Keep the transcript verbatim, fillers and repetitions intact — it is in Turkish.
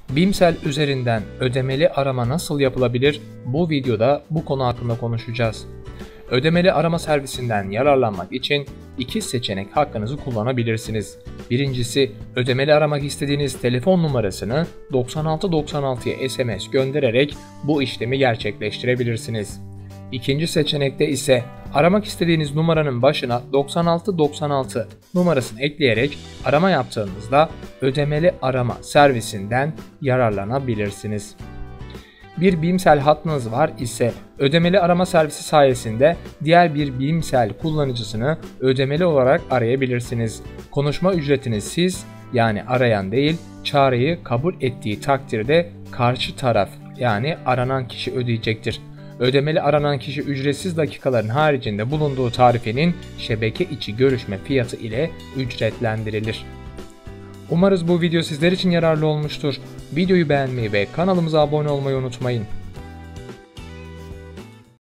Bimsel üzerinden ödemeli arama nasıl yapılabilir? Bu videoda bu konu hakkında konuşacağız. Ödemeli arama servisinden yararlanmak için iki seçenek hakkınızı kullanabilirsiniz. Birincisi, ödemeli aramak istediğiniz telefon numarasını doksan altı doksan altıya S M S göndererek bu işlemi gerçekleştirebilirsiniz. İkinci seçenekte ise aramak istediğiniz numaranın başına doksan altı doksan altı numarasını ekleyerek arama yaptığınızda ödemeli arama servisinden yararlanabilirsiniz. Bir Bimsel hattınız var ise ödemeli arama servisi sayesinde diğer bir Bimsel kullanıcısını ödemeli olarak arayabilirsiniz. Konuşma ücretini siz, yani arayan değil, çağrıyı kabul ettiği takdirde karşı taraf, yani aranan kişi ödeyecektir. Ödemeli aranan kişi ücretsiz dakikaların haricinde bulunduğu tarifenin şebeke içi görüşme fiyatı ile ücretlendirilir. Umarız bu video sizler için yararlı olmuştur. Videoyu beğenmeyi ve kanalımıza abone olmayı unutmayın.